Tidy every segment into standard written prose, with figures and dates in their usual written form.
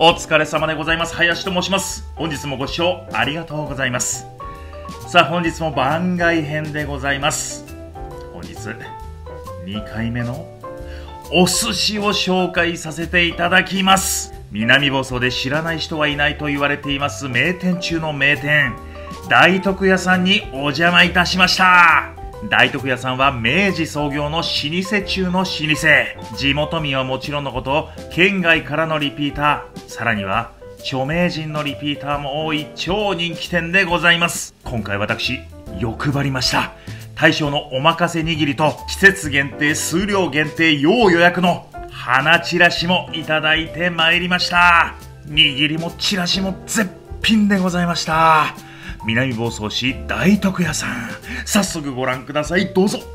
お疲れ様でございます。林と申します。本日もご視聴ありがとうございます。さあ、本日も番外編でございます。本日2回目のお寿司を紹介させていただきます。南房総で知らない人はいないと言われています名店中の名店、大徳屋さんにお邪魔いたしました。大徳屋さんは明治創業の老舗中の老舗。地元民はもちろんのこと、県外からのリピーター、さらには著名人のリピーターも多い超人気店でございます。今回私欲張りました。大将のおまかせ握りと季節限定数量限定要予約の花ちらしもいただいてまいりました。握りもちらしも絶品でございました。南房総市大徳屋さん、早速ご覧ください。どうぞ。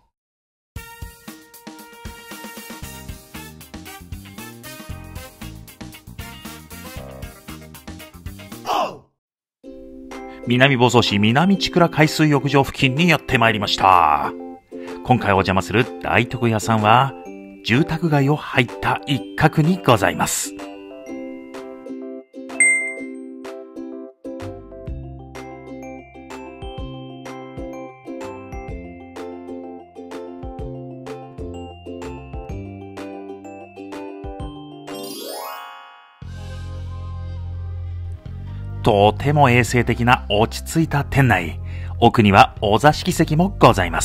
南房総市南千倉海水浴場付近にやってまいりました。今回お邪魔する大徳屋さんは住宅街を入った一角にございます。とても衛生的な落ち着いた店内。奥にはお座敷席もございます。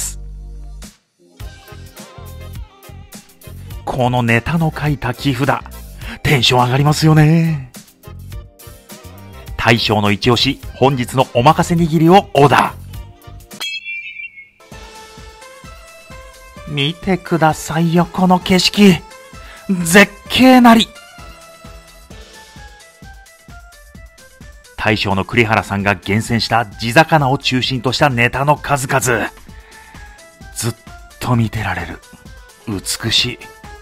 このネタの書いた木札、テンション上がりますよね。大将の一押し、本日のおまかせ握りをオーダー。見てくださいよ、この景色。絶景なり。大将の栗原さんが厳選した地魚を中心としたネタの数々。ずっと見てられる。美しい。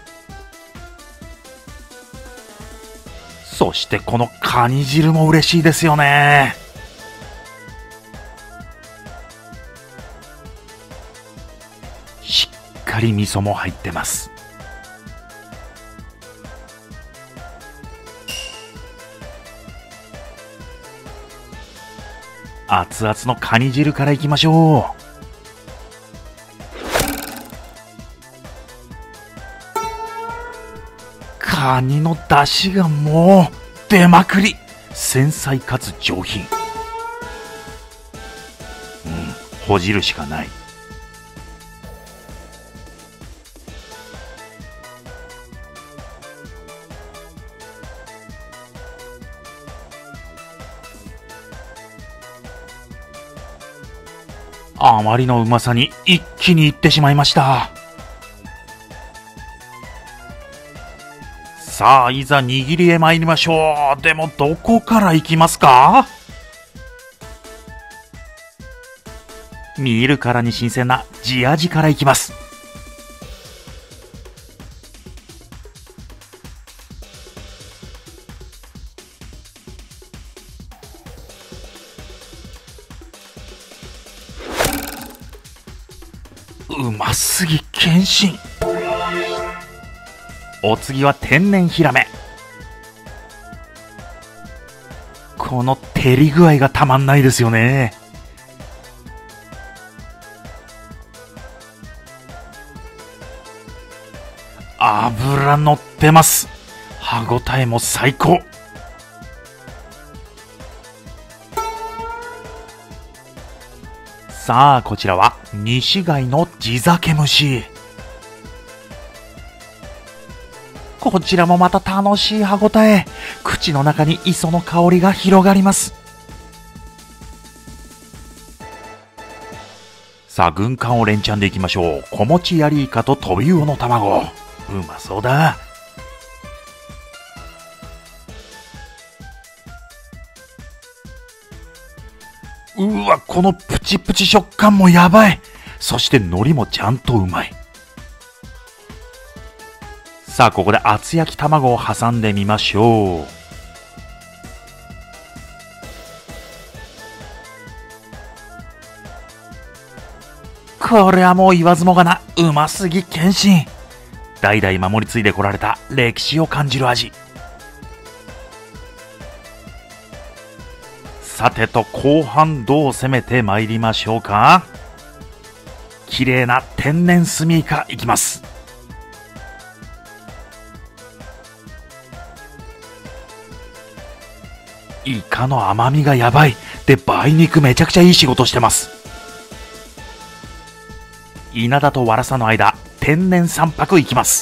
そしてこのカニ汁も嬉しいですよね。しっかり味噌も入ってます。熱々のカニ汁からいきましょう。カニの出汁がもう出まくり。繊細かつ上品。ほじるしかない。あまりのうまさに一気にいってしまいました。さあ、いざ握りへ参りましょう。でもどこから行きますか？見るからに新鮮な地味から行きます。うますぎ謙信。お次は天然ヒラメ。この照り具合がたまんないですよね。脂乗ってます。歯ごたえも最高。さあ、こちらは西貝の地酒蒸し。こちらもまた楽しい歯ごたえ。口の中に磯の香りが広がります。さあ、軍艦を連チャンでいきましょう。小餅やりイカとトビウオの卵。うまそうだ。うわ、このプチプチ食感もやばい。そして海苔もちゃんとうまい。さあ、ここで厚焼き卵を挟んでみましょう。これはもう言わずもがな、うますぎ謙信。代々守り継いでこられた歴史を感じる味。 さてと後半どう攻めてまいりましょうか。綺麗な天然スミイカいきます。イカの甘みがやばい。で、梅肉めちゃくちゃいい仕事してます。稲田とワラサの間、天然3泊いきます。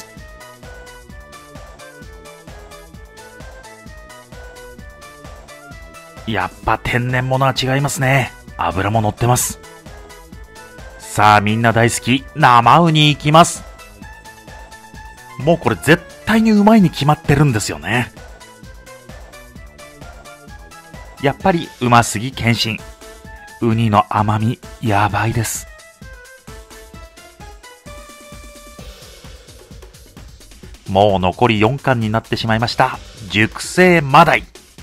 やっぱ天然物は違いますね。脂も乗ってます。さあみんな大好き生ウニいきます。もうこれ絶対にうまいに決まってるんですよね。やっぱりうますぎ謙信。ウニの甘みやばいです。もう残り4貫になってしまいました。熟成マダイ。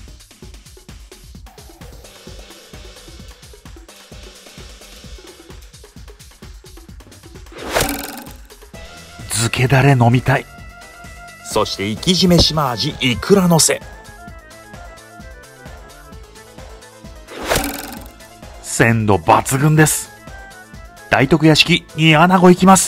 漬けだれ飲みたい。そして生き締め島味いくらのせ。鮮度抜群です。大徳屋敷煮穴子いきます。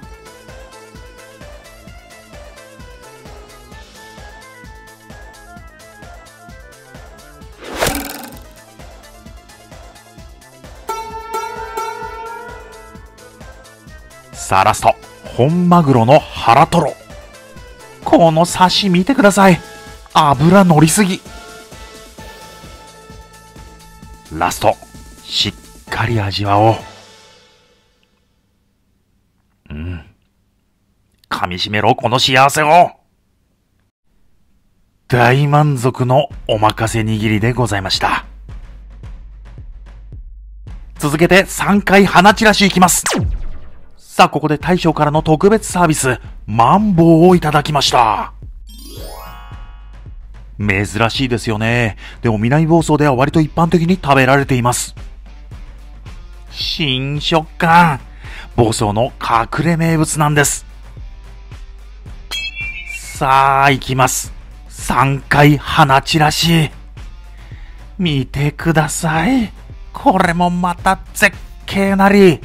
さあラスト本マグロの腹トロ。このサシ見てください。脂乗りすぎ。ラストしっかり味わおう。噛みしめろこの幸せを。大満足のおまかせ握りでございました。続けて3回花散らしいきます。さあここで大将からの特別サービス、マンボウをいただきました。珍しいですよね。でも南房総では割と一般的に食べられています。新食感。房総の隠れ名物なんです。さあ行きます。3回花散らし。見てください。これもまた絶景なり。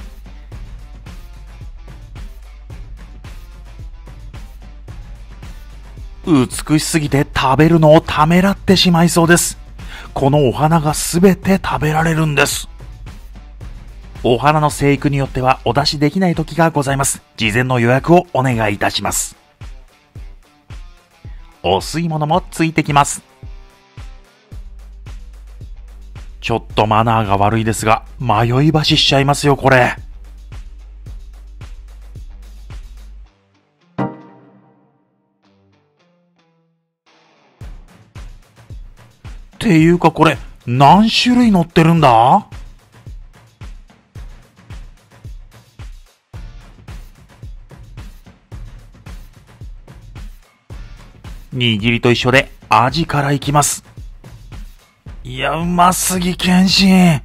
美しすぎて食べるのをためらってしまいそうです。このお花がすべて食べられるんです。お花の生育によってはお出しできない時がございます。事前の予約をお願いいたします。お吸い物もついてきます。ちょっとマナーが悪いですが、迷い橋しちゃいますよこれ。っていうかこれ何種類乗ってるんだ？握りと一緒でアジからいきます。いやうますぎ謙信。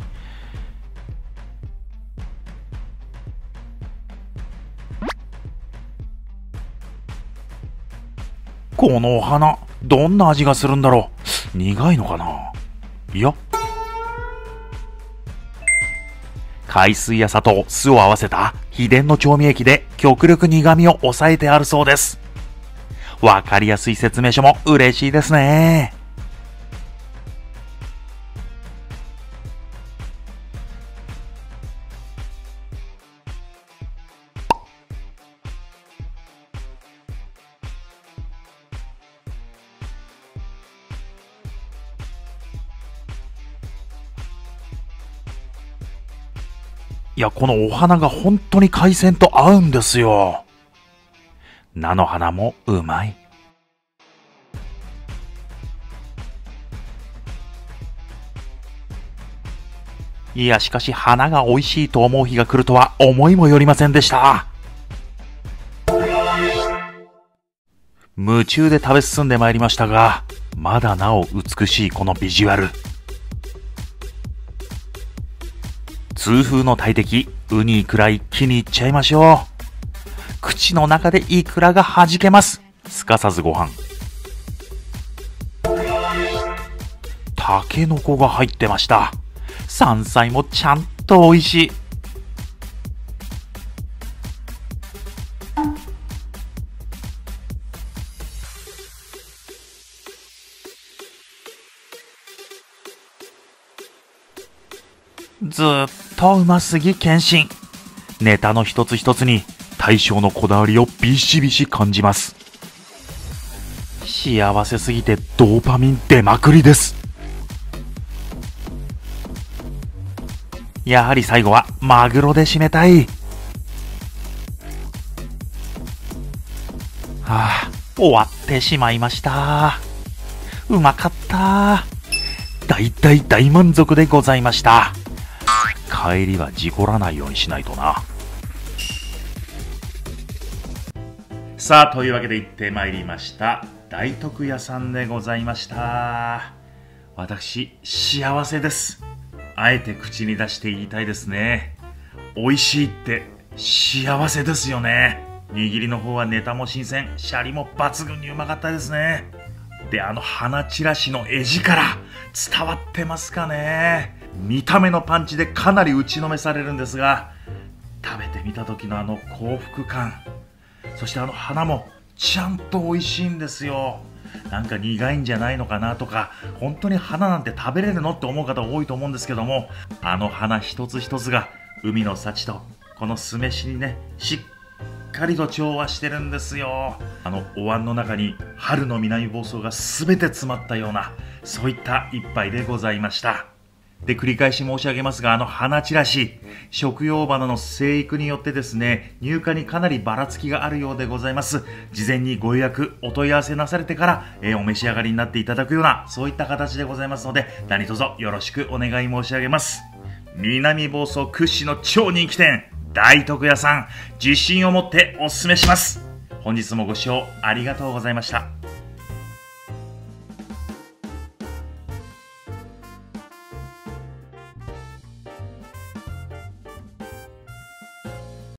このお花どんな味がするんだろう。苦いのかな。いや海水や砂糖、酢を合わせた秘伝の調味液で極力苦味を抑えてあるそうです。わかりやすい説明書も嬉しいですね。いや、このお花が本当に海鮮と合うんですよ。菜の花もうまい。いや、しかし花が美味しいと思う日が来るとは思いもよりませんでした。夢中で食べ進んでまいりましたが、まだなお美しいこのビジュアル。痛風の大敵、ウニイクラ一気にいっちゃいましょう。口の中でイクラが弾けます。すかさずご飯。 タケノコが入ってました。山菜もちゃんと美味しい。ずっとうますぎ謙信。ネタの一つ一つに大将のこだわりをビシビシ感じます。幸せすぎてドーパミン出まくりです。やはり最後はマグロで締めたい。終わってしまいました。うまかった。大満足でございました。帰りは事故らないようにしないとな。さあ、というわけで行ってまいりました。大徳屋さんでございました。私、幸せです。あえて口に出して言いたいですね。美味しいって幸せですよね。握りの方はネタも新鮮、シャリも抜群にうまかったですね。で、花散らしの絵力伝わってますかね。見た目のパンチでかなり打ちのめされるんですが、食べてみた時の幸福感、そして花もちゃんと美味しいんですよ。なんか苦いんじゃないのかなとか、本当に花なんて食べれるのって思う方多いと思うんですけども、花一つ一つが海の幸とこの酢飯にね、しっかりと調和してるんですよ。お椀の中に春の南房総が全て詰まったような、そういった一杯でございました。で、繰り返し申し上げますが、花散らし、食用花の生育によってですね、入荷にかなりばらつきがあるようでございます。事前にご予約、お問い合わせなされてから、お召し上がりになっていただくような、そういった形でございますので、何卒よろしくお願い申し上げます。南房総屈指の超人気店、大徳屋さん、自信を持ってお勧めします。本日もご視聴ありがとうございました。